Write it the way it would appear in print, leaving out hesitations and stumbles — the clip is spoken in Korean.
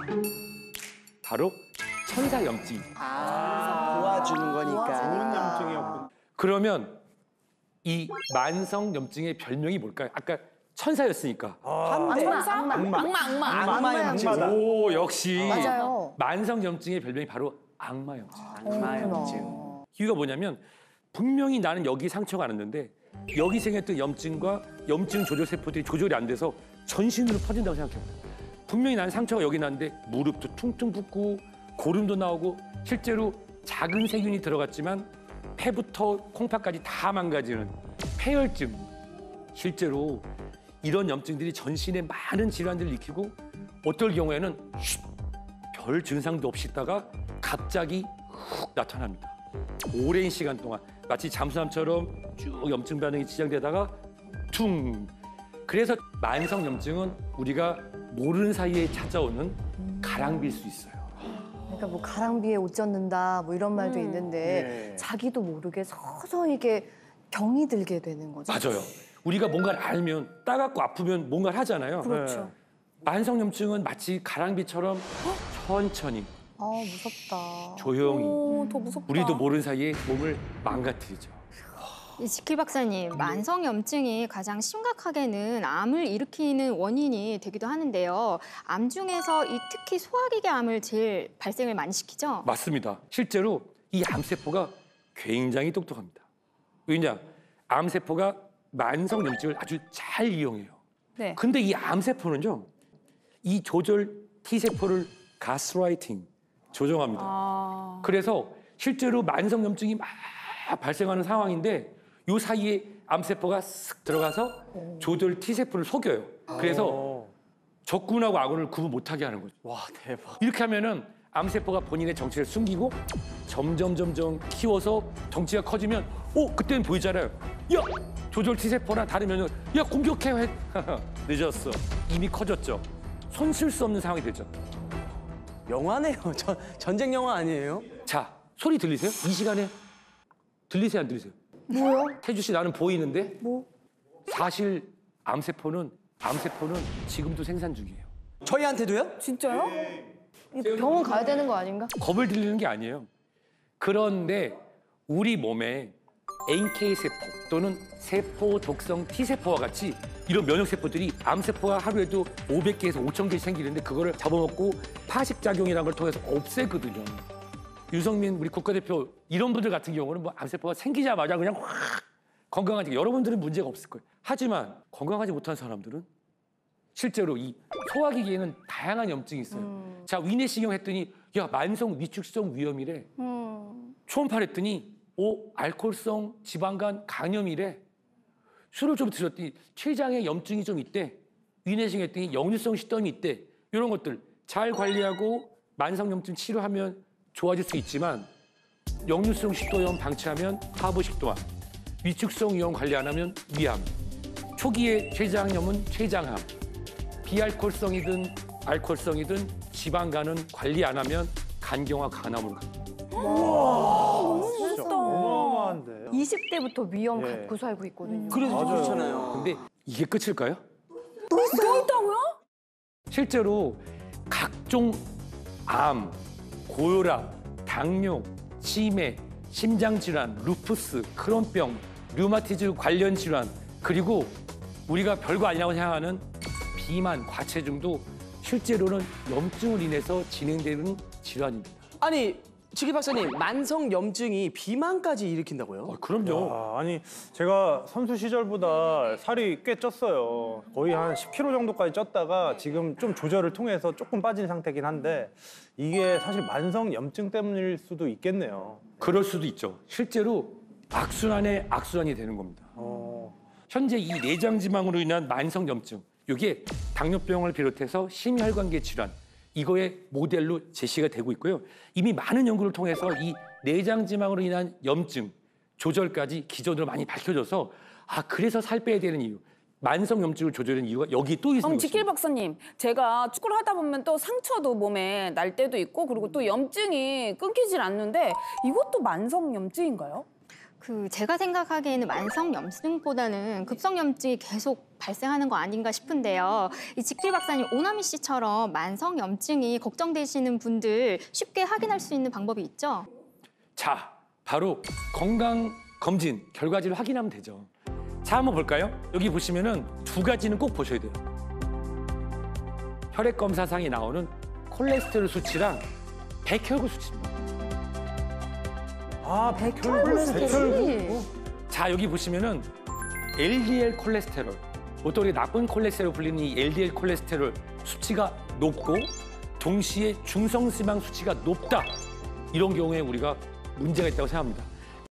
바로 천사염증. 도와주는 거니까. 좋은 염증이었군. 그러면 이 만성염증의 별명이 뭘까요? 아까 천사였으니까. 악마 염증. 오, 역시. 맞아요. 만성염증의 별명이 바로 악마염증. 악마 염증. 이유가 뭐냐면 분명히 나는 여기 상처가 났는데 여기 생겼던 염증과 염증 조절 세포들이 조절이 안 돼서 전신으로 퍼진다고 생각해요. 분명히 나는 상처가 여기 났는데 무릎도 퉁퉁 붓고 고름도 나오고 실제로 작은 세균이 들어갔지만 폐부터 콩팥까지 다 망가지는 폐혈증. 실제로 이런 염증들이 전신에 많은 질환들을 일으키고 어떨 경우에는 별 증상도 없이 있다가 갑자기 훅 나타납니다. 오랜 시간 동안 마치 잠수함처럼 쭉 염증 반응이 지장되다가 퉁. 그래서 만성염증은 우리가 모르는 사이에 찾아오는 가랑비일 수 있어요. 그러니까 뭐 가랑비에 옷 젖는다 뭐 이런 말도 있는데 네. 자기도 모르게 서서히 이게 병이 들게 되는 거죠. 맞아요. 우리가 뭔가를 알면 따갑고 아프면 뭔가를 하잖아요. 그렇죠. 만성염증은 마치 가랑비처럼 천천히 아 무섭다. 조용히 더 무섭다. 우리도 모르는 사이에 몸을 망가뜨리죠. 이 지킬 박사님, 만성염증이 가장 심각하게는 암을 일으키는 원인이 되기도 하는데요. 암 중에서 이 특히 소화기계 암을 제일 발생을 많이 시키죠? 맞습니다. 실제로 이 암세포가 굉장히 똑똑합니다. 왜냐? 암세포가 만성염증을 아주 잘 이용해요. 네. 근데 이 암세포는요. 이 조절 T세포를 가스라이팅, 조정합니다. 그래서 실제로 만성염증이 막 발생하는 상황인데 요 사이에 암세포가 쓱 들어가서 조절 T세포를 속여요. 그래서 적군하고 아군을 구분 못하게 하는 거죠. 와 대박. 이렇게 하면은 암세포가 본인의 정체를 숨기고 점점 키워서 덩치가 커지면 그때는 보이잖아요. 야! 조절 T세포나 다르면 야 공격해! 늦었어. 이미 커졌죠. 손 쓸 수 없는 상황이 되죠. 영화네요. 전쟁 영화 아니에요? 자, 소리 들리세요? 이 시간에 들리세요, 안 들리세요? 뭐요? 태주 씨 나는 보이는데 뭐? 사실 암세포는 지금도 생산 중이에요. 저희한테도요? 진짜요? 병원 가야 되는 거 아닌가? 겁을 들리는 게 아니에요. 그런데 우리 몸에 NK세포 또는 세포 독성 T세포와 같이 이런 면역세포들이 암세포가 하루에도 500개에서 5,000개씩 생기는데 그거를 잡아먹고 파식작용이라는 걸 통해서 없애거든요. 유성민 우리 국가대표 이런 분들 같은 경우는 뭐 암세포가 생기자마자 그냥 확 건강하지. 여러분들은 문제가 없을 거예요. 하지만 건강하지 못한 사람들은 실제로 이 소화기계에는 다양한 염증이 있어요. 자, 위내시경 했더니 야 만성 위축성 위염이래. 초음파를 했더니 알코올성 지방간 강염이래. 술을 좀 드셨더니 췌장에 염증이 좀 있대. 위내시경 했더니 역류성 식도염이 있대. 이런 것들 잘 관리하고 만성염증 치료하면 좋아질 수 있지만 역류성 식도염 방치하면 하부식도암, 위축성 위염 관리 안 하면 위암, 초기의 췌장염은 췌장암, 비알코올성이든 알코올성이든 지방간은 관리 안 하면 간경화 간암으로 갑니다. 진짜 어마어마한데. 20대부터 위험 예. 갖고 살고 있거든요. 그래서 맞아요. 그렇잖아요. 근데 이게 끝일까요? 또 있다고요? 실제로 각종 암, 고혈압, 당뇨, 치매, 심장질환, 루푸스, 크론병, 류마티즈 관련 질환 그리고 우리가 별거 아니라고 생각하는 비만, 과체중도 실제로는 염증으로 인해서 진행되는 질환입니다. 아니 지킬 박사님 만성 염증이 비만까지 일으킨다고요? 그럼요. 아니 제가 선수 시절보다 살이 꽤 쪘어요. 거의 한 10kg 정도까지 쪘다가 지금 좀 조절을 통해서 조금 빠진 상태긴 한데 이게 사실 만성 염증 때문일 수도 있겠네요. 그럴 수도 있죠. 실제로 악순환의 악순환이 되는 겁니다. 현재 이 내장지방으로 인한 만성염증, 이게 당뇨병을 비롯해서 심혈관계 질환, 이거의 모델로 제시가 되고 있고요. 이미 많은 연구를 통해서 이 내장지방으로 인한 염증 조절까지 기존으로 많이 밝혀져서 그래서 살 빼야 되는 이유, 만성염증을 조절하는 이유가 여기 또 있는 그럼 지킬 것입니다. 박사님, 제가 축구를 하다 보면 또 상처도 몸에 날 때도 있고 그리고 또 염증이 끊기질 않는데 이것도 만성염증인가요? 제가 생각하기에는 만성염증보다는 급성염증이 계속 발생하는 거 아닌가 싶은데요. 이 지킬 박사님, 오나미 씨처럼 만성염증이 걱정되시는 분들 쉽게 확인할 수 있는 방법이 있죠? 자, 바로 건강검진 결과지를 확인하면 되죠. 자, 한번 볼까요? 여기 보시면은 두 가지는 꼭 보셔야 돼요. 혈액검사상에 나오는 콜레스테롤 수치랑 백혈구 수치입니다. 아, 백혈구. 자, 여기 보시면은 LDL 콜레스테롤, 보통 우리 나쁜 콜레스테롤 불리는 이 LDL 콜레스테롤 수치가 높고 동시에 중성지방 수치가 높다. 이런 경우에 우리가 문제가 있다고 생각합니다.